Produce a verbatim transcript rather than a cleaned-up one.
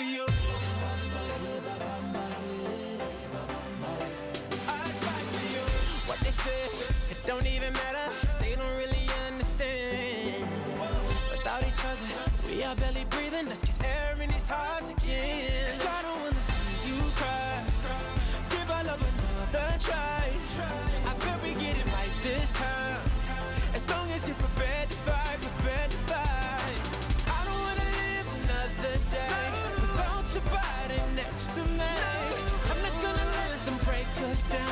you. I'd fight for you. What they say, it don't even matter. They don't really understand. Without each other, we are barely breathing. Let's get air in these hearts again. 'Cause I don't wanna see you cry. Give our love another try. I could be getting right this time. As long as you're prepared to fight, prepared to fight. I don't wanna live another day without your body next to me. I'm not gonna let them break us down.